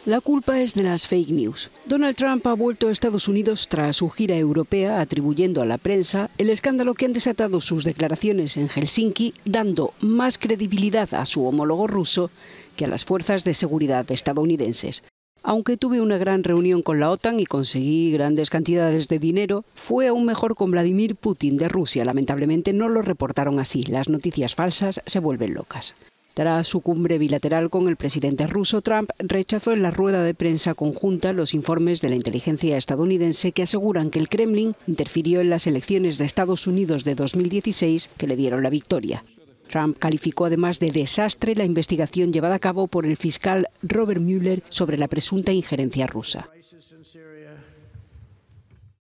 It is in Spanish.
La culpa es de las fake news. Donald Trump ha vuelto a Estados Unidos tras su gira europea, atribuyendo a la prensa el escándalo que han desatado sus declaraciones en Helsinki, dando más credibilidad a su homólogo ruso que a las fuerzas de seguridad estadounidenses. Aunque tuve una gran reunión con la OTAN y conseguí grandes cantidades de dinero, fue aún mejor con Vladimir Putin de Rusia. Lamentablemente no lo reportaron así. Las noticias falsas se vuelven locas. Tras su cumbre bilateral con el presidente ruso, Trump rechazó en la rueda de prensa conjunta los informes de la inteligencia estadounidense que aseguran que el Kremlin interfirió en las elecciones de Estados Unidos de 2016 que le dieron la victoria. Trump calificó además de desastre la investigación llevada a cabo por el fiscal Robert Mueller sobre la presunta injerencia rusa.